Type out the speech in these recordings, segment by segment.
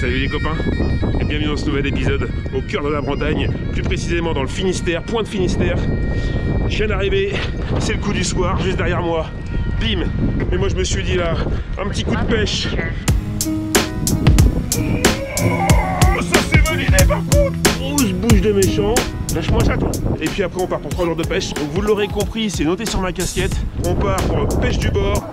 Salut les copains et bienvenue dans ce nouvel épisode au cœur de la Bretagne, plus précisément dans le Finistère, Pointe Finistère. Je viens d'arriver, c'est le coup du soir, juste derrière moi. Bim. Et moi je me suis dit là, un petit coup de pêche. Oh, ça c'est validé par contre. Grosse bouche de méchant. Lâche-moi ça toi. Et puis après on part pour 3 jours de pêche. Donc vous l'aurez compris, c'est noté sur ma casquette. On part pour pêche du bord.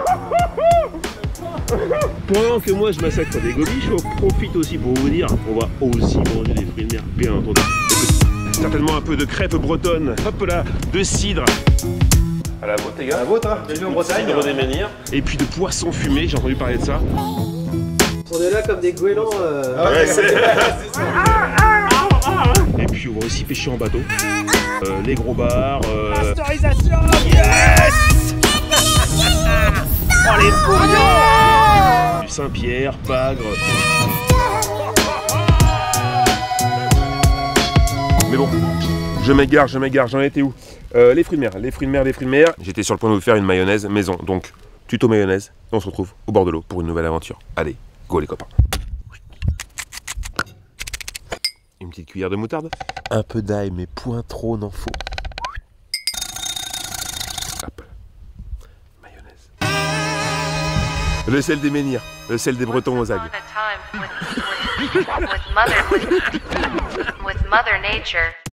Pendant que moi je massacre des gobies, je profite aussi pour vous dire qu'on va aussi manger des fruits de mer, bien entendu. Certainement un peu de crêpes bretonnes, hop là, de cidre. À la vôtre les gars. À la vôtre, hein. Bienvenue en Bretagne. Cidre des menhirs. Et puis de poissons fumés, j'ai entendu parler de ça. On est là comme des goélands. Ouais, c'est ça. Et puis on va aussi pêcher en bateau. Les gros bars. Pasteurisation. Yes. Oh les bouillons. Du Saint-Pierre, Pagre. Mais bon, je m'égare, j'en étais où? Les fruits de mer. J'étais sur le point de vous faire une mayonnaise maison, donc tuto mayonnaise. On se retrouve au bord de l'eau pour une nouvelle aventure. Allez, go les copains. Une petite cuillère de moutarde. Un peu d'ail, mais point trop n'en faut. Hop. Mayonnaise. Le sel des menhirs, le sel des Bretons aux algues. With Mother Nature.